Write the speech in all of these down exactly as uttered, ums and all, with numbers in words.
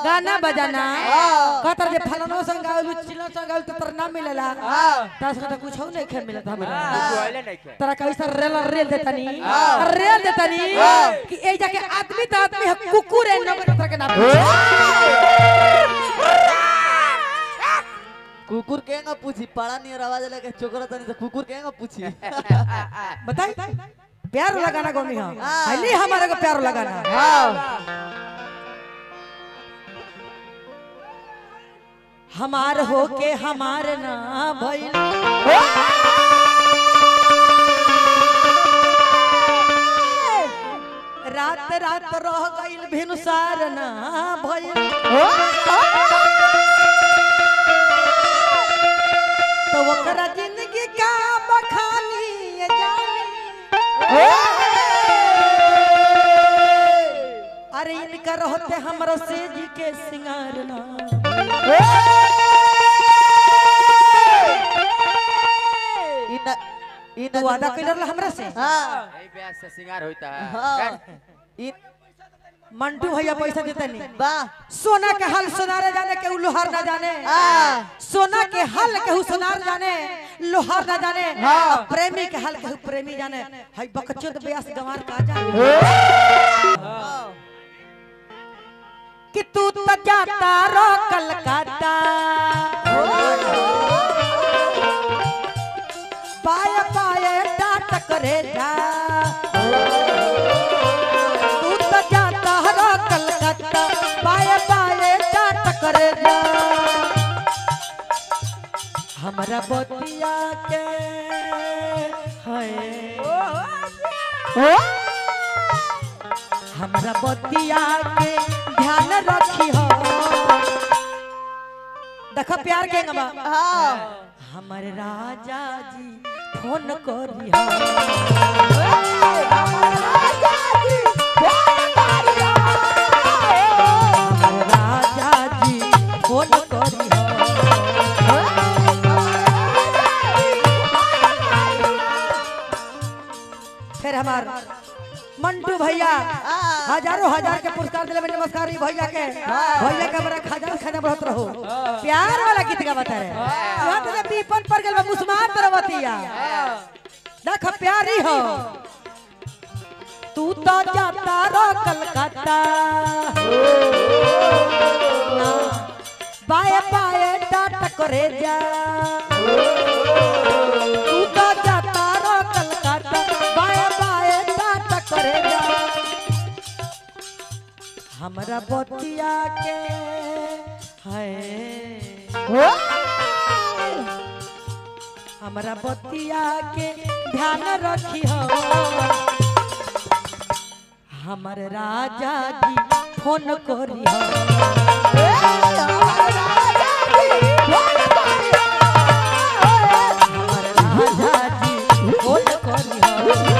गाना बजाना कतर जे फलानो संग गावलु चिलो संग गावलु त तर ना मिलेला तास का कुछ हो नहीं खे मिलत हमरा तरा कैसा रेल रेल देतनी रेल देतनी कि ए जाके आदमी त आदमी है कुकुर है नगर तरह के नाम कुकुर केंगा पूछी पड़ा नहीं आवाज लगे चोकरा तनी से कुकुर केंगा पूछी बताई प्यार लगाना गोनी हां हली हमारे को प्यार लगाना हमार हो के हमार ना भइल रात रात रह गइल भिनुसार ना भइल तो ओकरा जिंदगी का बखानी ये जानी अरे इनका रहते हमरा से जी के सिंगार ना इन इन वादा कइलर हमरा से हां एई ब्याह से सिंगार होता है इन मंटू भैया पैसा देता नहीं वाह सोना के हल सोनार जाने के लोहार ना जाने सोना के हल के सोनार जाने लोहार ना जाने प्रेमी के हल के प्रेमी जाने हई बकचोद ब्यास गंवार का जाने कि तू त जाता रो कलकत्ता पाय पाय डाट करे जा तू त जाता रो कलकत्ता पाय पाय डाट करे जा हमरा बतिया के हाय हमरा बतिया के ध्यान रखी हो देखो प्यार के गबा हमारे राजा जी फोन करी हो हमारे राजा जी फोन करी हो हमारे राजा जी फोन करी हो फिर हमार मंटू भैया हजारों हजार के पुरस्कार दिले में नमस्कार भैया के भैया के बड़ा खजाना खाना बढ़त रहो प्यार वाला गीत का बता रहे वहां तो पीपन पर गेल मुस्मान तरवतिया देख प्यारी हो तू तो जाता रो कलकत्ता बाय बाय डाट करे जा तू तो जाता रो कलकत्ता बाय बाय डाट करे जा हमरा बतिया के है हमरा बतिया के ध्यान रखी हो हमर राजा जी फोन करी हो हमर राजा जी फोन करी हो हमर राजा जी फोन करी हो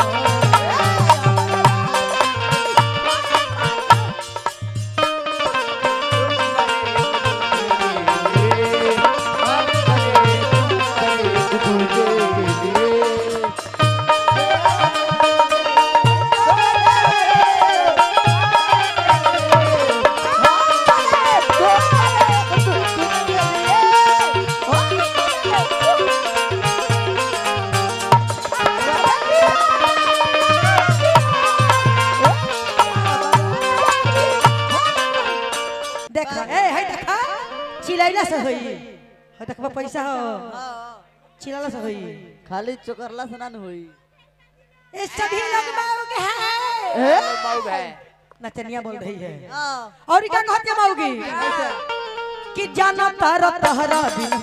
चिल्लाइला से होई हो देखबा पैसा हो चिल्लाला से होई खाली चोकरला से ना होई ए सभी लोग माओगे है माऊ है नचनिया बोल रही है और क्या कहते माओगी कि जाना तारा तहरा बिन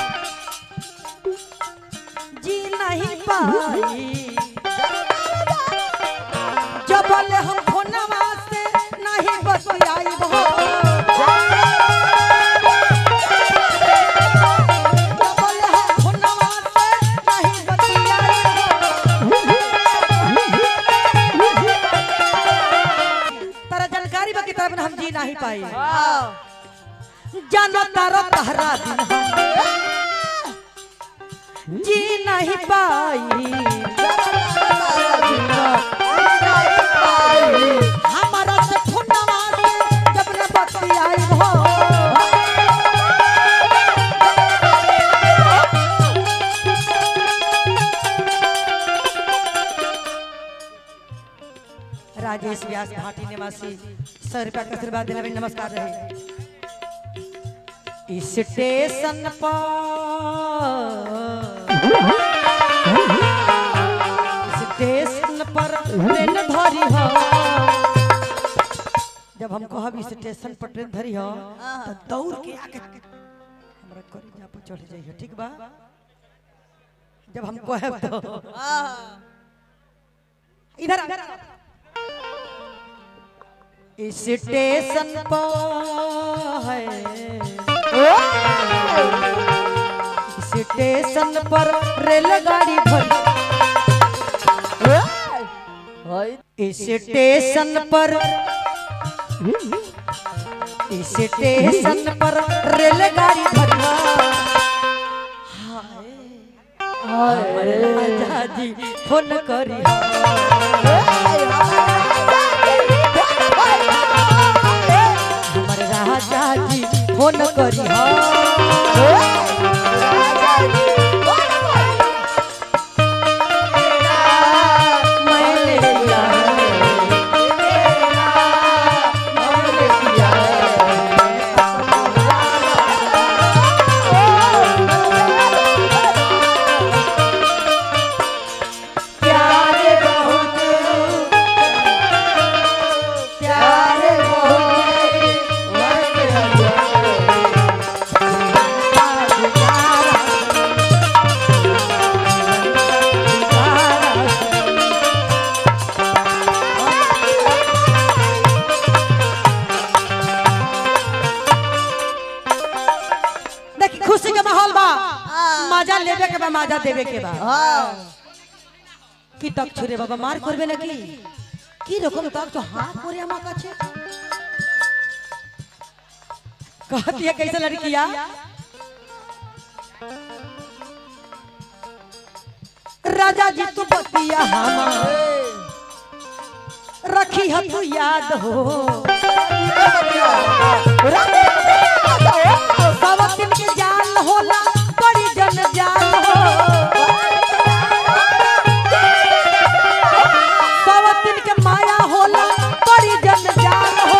जी नहीं पाई जब हम फोनवा से नहीं बतियाई हो हम जी नहीं पाई जानो तारो तहरा दिन हम जी नहीं पाई हमारा से फोनवा से जब न बतियाई गाड़ी हो राजेश व्यास भाटी निवासी सौ रुपया का आशीर्वाद दिला नमस्कार रहे स्टेशन पर स्टेशन पर ट्रेन धरी हो जब हम कहब स्टेशन पर ट्रेन धरी हो तो दौड़ के आके हमरा करेजा पर चढ़ जाइए ठीक बा जब हम कहब तो इधर स्टेशन पर है स्टेशन पर रेलगाड़ी भरी स्टेशन पर स्टेशन पर रेलगाड़ी भरी राजा जी फोन करी राजा जी फोन करी मजा लेबे के बा मजा देवे के बा की तक छुरे बाबा मार करबे ना की की रकम तक तो हाथ करे अमा काछे कहती है कैसे लड़किया राजा जी तू बतिया हम रखी है तू याद हो सब दिन के जाल होला बड़ी जन जाल हो सब दिन के माया होला बड़ी जन जाल हो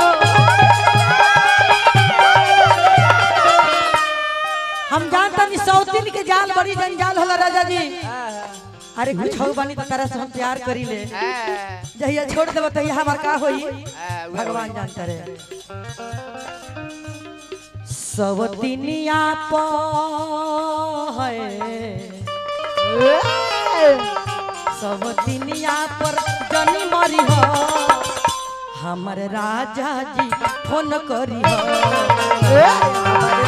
हम जानता नहीं सौ दिन के जाल बड़ी जंजाल होला राजा जी अरे कुछ हो बानी तो तरह से हम प्यार करी ले जहिया छोड़ देबो तहिया हमार का होई भगवान जानता रे सब दिनिया प है सब दिनिया पर जनी मरी हो हमर राजा जी फोन करी हो हमर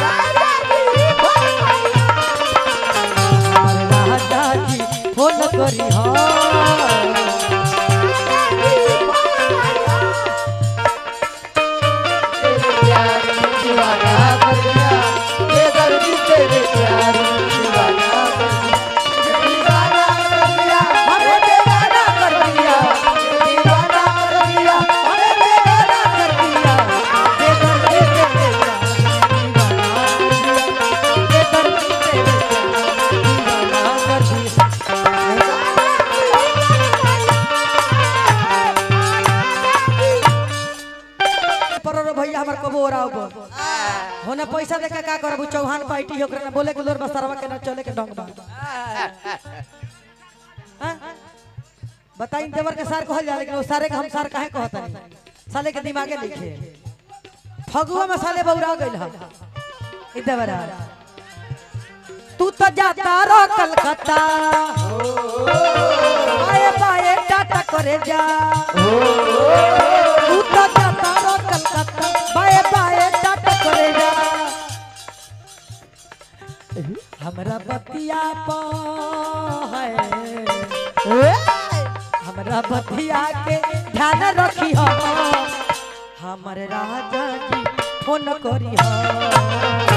राजा जी फोन करी हो होना पैसा देके का करबू चौहान पार्टी ओकरा ना बोले के लोर बसरवा के ना चले के ढंग बा हां बताई देवर के सार कहल जा लेकिन वो सारे के हम सार काहे कहता नहीं साले के दिमागे लिखे फगुआ में साले बौरा गइल ह ई देवरा तू तो जाता रो कलकत्ता आए बाए टाटा करे जा तू तो जाता रो कलकत्ता बाए बाए टाटा करे जा हमरा बतिया प है हमरा बतिया के ध्यान रखी हो हमर राजा जी फोन करी हो